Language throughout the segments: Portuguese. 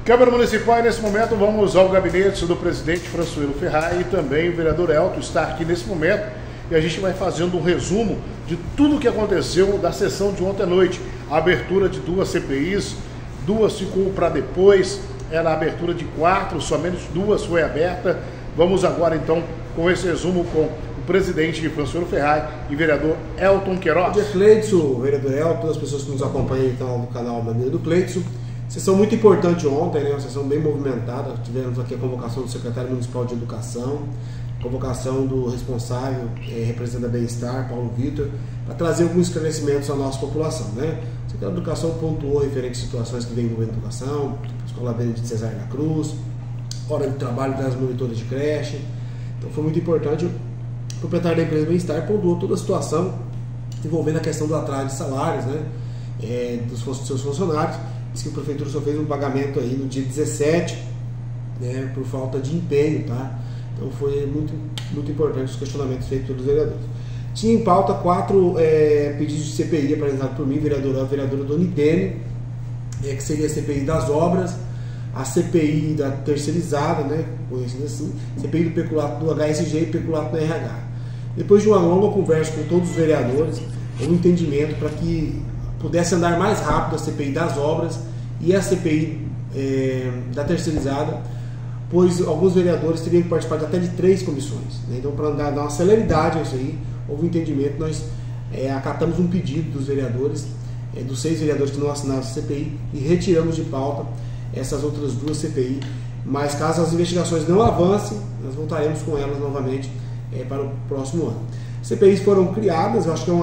Câmara Municipal, e nesse momento vamos ao gabinete do presidente Fransuilo Ferraz e também o vereador Elton está aqui nesse momento e a gente vai fazendo um resumo de tudo o que aconteceu da sessão de ontem à noite. A abertura de 2 CPIs, 2 ficou para depois, era a abertura de 4, somente 2 foi aberta. Vamos agora então com esse resumo com o presidente Fransuilo Ferraz e o vereador Elton Queiroz. Bom dia, Cleidson, vereador Elton, todas as pessoas que nos acompanham então, no canal Maneira do Cleidson. Sessão muito importante ontem, né? Uma sessão bem movimentada. Tivemos aqui a convocação do secretário municipal de educação, convocação do responsável, representante da Bem-Estar, Paulo Vitor, para trazer alguns esclarecimentos à nossa população, né? O secretário de Educação pontuou referentes situações que vem envolvendo educação, Escola Benedito Cesar da Cruz, hora de trabalho das monitoras de creche. Então foi muito importante. O proprietário da empresa Bem-Estar pontuou toda a situação envolvendo a questão do atraso de salários, né? Dos seus funcionários. Diz que a prefeitura só fez um pagamento aí no dia 17, né, por falta de empenho, tá? Então foi muito importante os questionamentos feitos pelos vereadores. Tinha em pauta 4 pedidos de CPI apresentados por mim, vereadora Dona Idene, que seria a CPI das obras, a CPI da terceirizada, né, conhecida assim, CPI do peculato do HSG e peculato do RH. Depois de uma longa conversa com todos os vereadores, houve um entendimento para que pudesse andar mais rápido a CPI das obras e a CPI da terceirizada, pois alguns vereadores teriam que participar de até de 3 comissões, né? Então, para dar uma celeridade a isso aí, houve um entendimento, nós acatamos um pedido dos vereadores, dos 6 vereadores que não assinaram a CPI, e retiramos de pauta essas outras 2 CPI, mas caso as investigações não avancem, nós voltaremos com elas novamente para o próximo ano. CPIs foram criadas, eu acho que é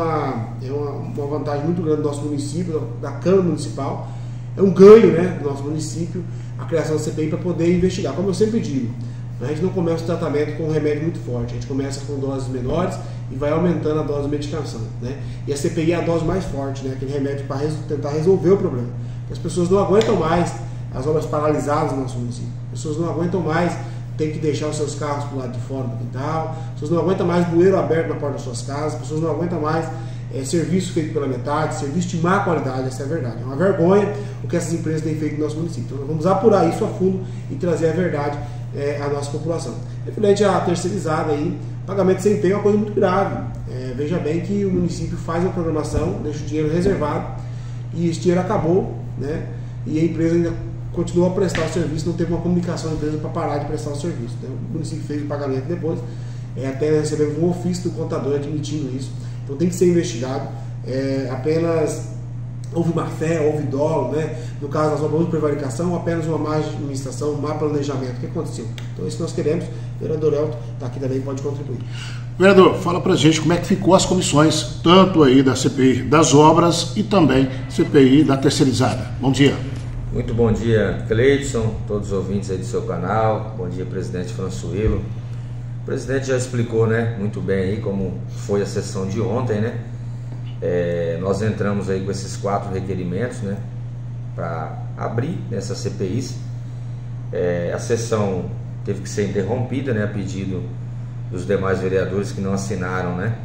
uma vantagem muito grande do nosso município, da Câmara Municipal. É um ganho, né, do nosso município a criação da CPI para poder investigar. Como eu sempre digo, a gente não começa o tratamento com um remédio muito forte, a gente começa com doses menores e vai aumentando a dose de medicação, né? E a CPI é a dose mais forte, né, aquele remédio para tentar resolver o problema. As pessoas não aguentam mais as obras paralisadas no nosso município, as pessoas não aguentam mais tem que deixar os seus carros para o lado de fora do quintal, as pessoas não aguentam mais bueiro aberto na porta das suas casas, as pessoas não aguentam mais serviço feito pela metade, serviço de má qualidade, essa é a verdade. É uma vergonha o que essas empresas têm feito no nosso município. Então nós vamos apurar isso a fundo e trazer a verdade à nossa população. Referente à terceirizada, aí, pagamento sem empenho é uma coisa muito grave. Veja bem que o município faz a programação, deixa o dinheiro reservado e esse dinheiro acabou, né? E a empresa ainda continuou a prestar o serviço, não teve uma comunicação da empresa para parar de prestar o serviço. Então, o município fez o pagamento depois, até recebemos um ofício do contador admitindo isso. Então tem que ser investigado. Apenas houve má fé, houve dolo, né? No caso das obras de prevaricação, apenas uma má administração, um má planejamento. O que aconteceu? Então isso que nós queremos. O vereador Elton está aqui também, pode contribuir. Vereador, fala pra gente como é que ficou as comissões, tanto aí da CPI das obras e também CPI da terceirizada. Bom dia. Muito bom dia, Cleidson, todos os ouvintes aí do seu canal. Bom dia, presidente Fransuilo. O presidente já explicou, né, muito bem aí como foi a sessão de ontem, né? Nós entramos aí com esses 4 requerimentos, né, para abrir essas CPIs. A sessão teve que ser interrompida, né, a pedido dos demais vereadores que não assinaram, né,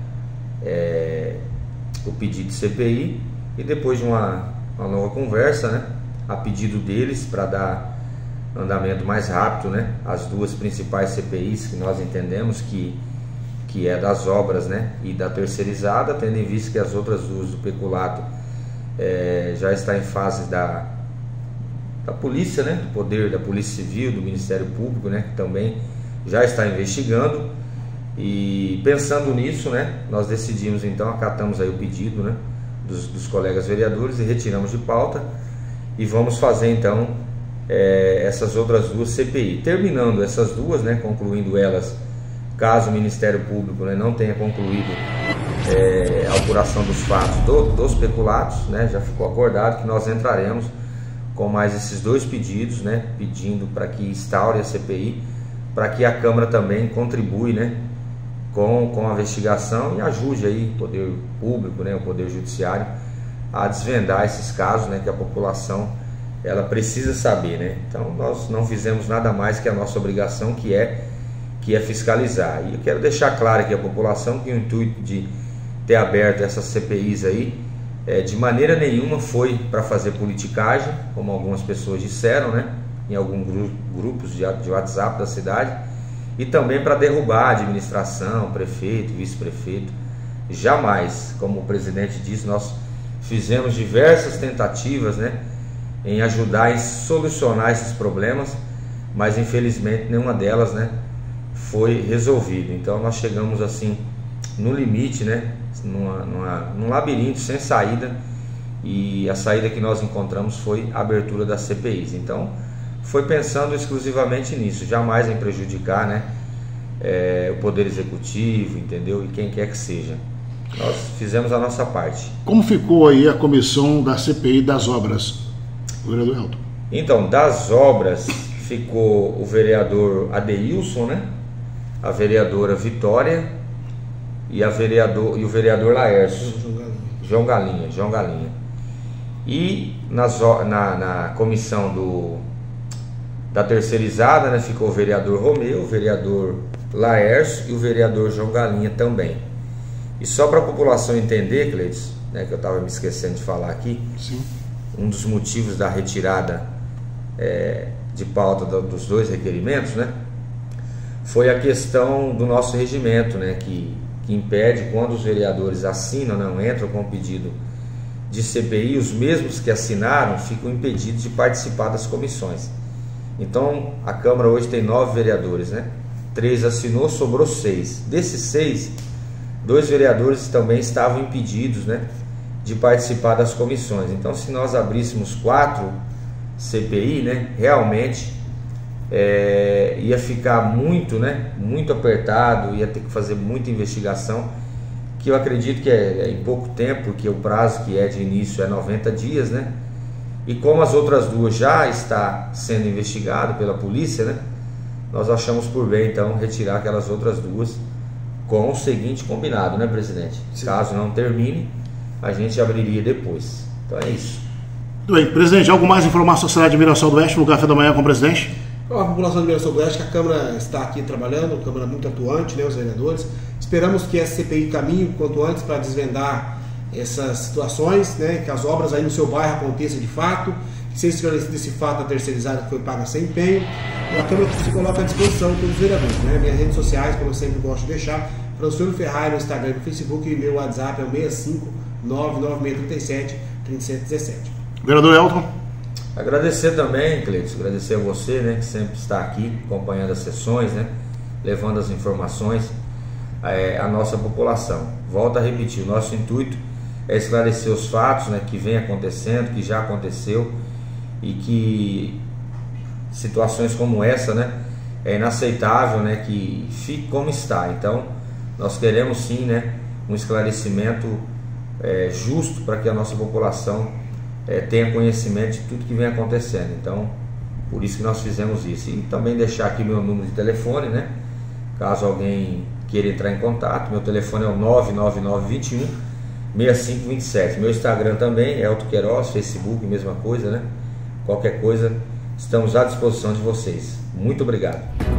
o pedido de CPI, e depois de uma nova conversa, né, a pedido deles para dar andamento mais rápido, né, as 2 principais CPIs que nós entendemos que é das obras, né, e da terceirizada, tendo em vista que as outras 2 do peculato já está em fase da polícia, né, do poder da Polícia Civil, do Ministério Público, né, que também já está investigando. E pensando nisso, né, nós decidimos então, acatamos aí o pedido, né, dos colegas vereadores e retiramos de pauta. E vamos fazer então essas outras 2 CPI. Terminando essas 2, né, concluindo elas, caso o Ministério Público, né, não tenha concluído a apuração dos fatos dos peculatos, né, já ficou acordado que nós entraremos com mais esses 2 pedidos, né, pedindo para que instaure a CPI, para que a Câmara também contribui, né, com a investigação e ajude aí o Poder Público, né, o Poder Judiciário a desvendar esses casos, né, que a população ela precisa saber, né? Então nós não fizemos nada mais que a nossa obrigação, que é fiscalizar. E eu quero deixar claro aqui a população que o intuito de ter aberto essas CPIs aí de maneira nenhuma foi para fazer politicagem, como algumas pessoas disseram, né? em alguns grupos de WhatsApp da cidade, e também para derrubar a administração, prefeito, vice-prefeito. Jamais, como o presidente disse, nós fizemos diversas tentativas, né, em ajudar e solucionar esses problemas, mas infelizmente nenhuma delas, né, foi resolvida. Então nós chegamos assim no limite, né, num labirinto sem saída, e a saída que nós encontramos foi a abertura das CPIs. Então foi pensando exclusivamente nisso, jamais em prejudicar, né, o Poder Executivo, entendeu? E quem quer que seja. Nós fizemos a nossa parte. Como ficou aí a comissão da CPI das obras, vereador Elton? Então, das obras ficou o vereador Adeilson, né, a vereadora Vitória e o vereador Laércio, João Galinha. E na comissão da terceirizada, né, ficou o vereador Romeu, o vereador Laércio e o vereador João Galinha também. E só para a população entender, Cleiton, né, que eu estava me esquecendo de falar aqui, sim, um dos motivos da retirada de pauta dos dois requerimentos, né, foi a questão do nosso regimento, né, que impede, quando os vereadores assinam, não entram com pedido de CPI, os mesmos que assinaram ficam impedidos de participar das comissões. Então a Câmara hoje tem 9 vereadores, né? 3 assinou, sobrou 6. Desses 6, 2 vereadores também estavam impedidos, né, de participar das comissões. Então, se nós abríssemos 4 CPI, né, realmente ia ficar muito, né, muito apertado, ia ter que fazer muita investigação, que eu acredito que é em pouco tempo, porque o prazo que é de início é 90 dias, né? E como as outras 2 já está sendo investigado pela polícia, né, nós achamos por bem então retirar aquelas outras 2, com o seguinte combinado, né, presidente? Sim. Caso não termine, a gente abriria depois. Então é isso. Muito bem. Presidente, algo mais informar a sociedade de Mirassol do Oeste no café da manhã com o presidente? A população de Mirassol do Oeste, que a Câmara está aqui trabalhando, a Câmara muito atuante, né, os vereadores. Esperamos que a CPI caminhe quanto antes para desvendar essas situações, né, que as obras aí no seu bairro aconteçam de fato, que seja esclarecido esse fato da terceirizada que foi paga sem empenho. E a Câmara se coloca à disposição de todos os vereadores, né? Minhas redes sociais, como eu sempre gosto de deixar, Françoelo Ferrari no Instagram e no Facebook, e meu WhatsApp é o 65996373717. Vereador Elton. Agradecer também, Cleiton, agradecer a você, né, que sempre está aqui acompanhando as sessões, né, levando as informações à nossa população. Volto a repetir, o nosso intuito é esclarecer os fatos, né, que vem acontecendo, que já aconteceu, e que situações como essa, né, é inaceitável, né, que fique como está. Então nós queremos sim, né, um esclarecimento justo para que a nossa população tenha conhecimento de tudo que vem acontecendo. Então por isso que nós fizemos isso. E também deixar aqui meu número de telefone, né, caso alguém queira entrar em contato. Meu telefone é o 99921-6527. Meu Instagram também é Elton Queiroz, Facebook, mesma coisa, né? Qualquer coisa, estamos à disposição de vocês. Muito obrigado.